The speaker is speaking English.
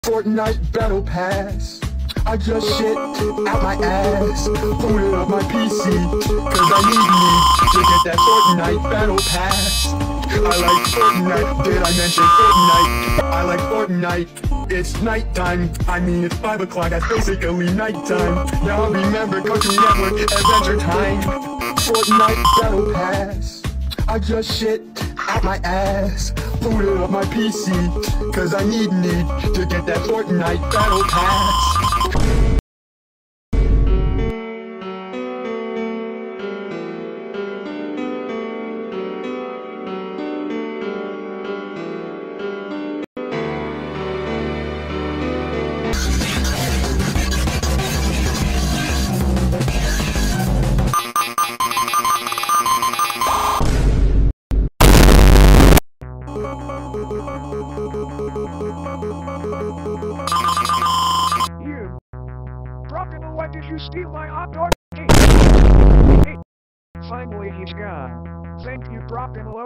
Fortnite Battle Pass. I just shit out my ass, booted up my PC, cause I need to get that Fortnite Battle Pass. I like Fortnite, did I mention Fortnite? I like Fortnite, it's nighttime, I mean it's 5 o'clock, that's basically nighttime. Now I remember Cartoon Network, Adventure Time. Fortnite Battle Pass. I just shit out my ass, booted up my PC, cause I need to get that Fortnite Battle Pass. You! Brobgonal, why did you steal my hot dog? Hey! Finally he's gone. Thank you, Brobgonal.